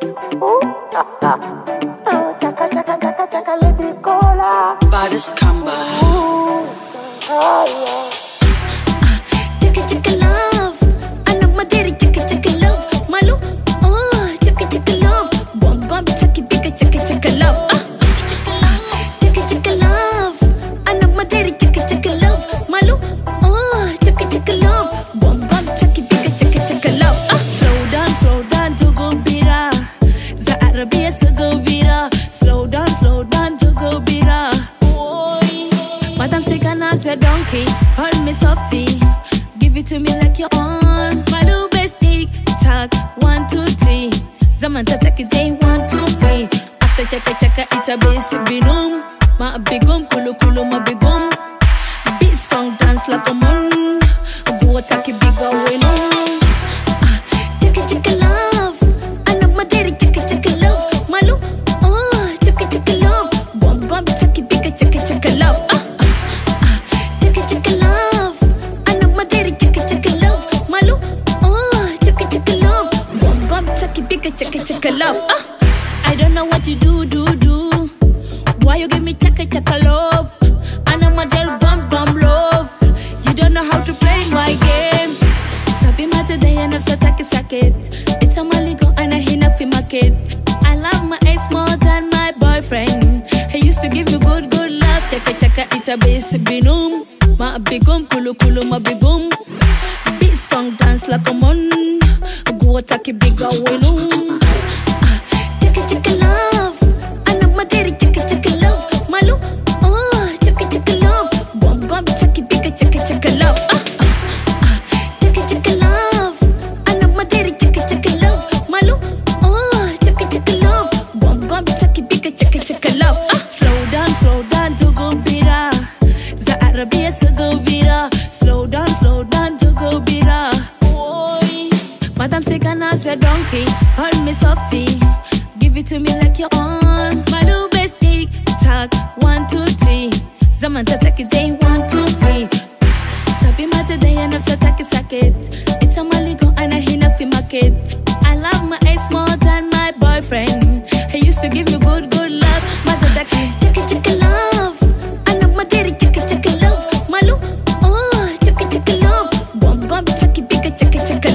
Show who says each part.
Speaker 1: Baddest Kamba.
Speaker 2: Chaka chaka love, anak materi chaka chaka love, malu, oh chaka chaka love, bom bom taki bika chaka chaka love, chaka chaka love, anak materi chaka chaka love, malu, oh chaka chaka love, bom bom taki bika chaka chaka love. Slow down to go bira, za Arabia to go bira, slow down to go bira. Madam say can I say donkey, hold me softy. Give it to me like you're on my new best tick tock, 1, 2, 3. Zaman take it day 1, 2, 3. After chaka it's a basic binum. Ma bigum kulu ma bigum. Beat strong dance like a moon. Go attack it bigger way no. Chaka love, anak materi chaka love. Malu, oh chaka love. Bom bom take it bigger chaka love. Chaka love, anak materi chaka love, malu, oh chaka love, bom bom taki bika chaka love. I don't know what you do. Why you give me chaka love? Anak materi bum love. You don't know how to play my game. Sabi mata daya nafsa taki sakit. It's a maligo and I hina fi market. I love my ex more than my boyfriend. He used to give me good love. Chaka it's a basic binum. Ma bigum kulu ma bigum. Beat strong dance like a mon. Go attack it bigger winu. Chaka love, anak materi chaka love. Malu, oh chaka love. Bom bom taki bigger chaka love. Chaka love, anak materi chaka love. Malu, oh chaka love. Bom bom taki bigger chaka love. Slow down to go bira. Za Arabia to go bira. Slow down to go bira. Madam say can I say donkey, hold me softy. Give it to me like you're on my new best tick tock, 1, 2, 3. Zaman take it day 1, 2, 3. Sabi mata daya nafsa taki sakit. It's a maligo and I hina fi market. I love my ex more than my boyfriend. He used to give me good love. Mazadaki chaka love, anak materi chaka love. Malu, oh chaka love, bom bom taki bika chaka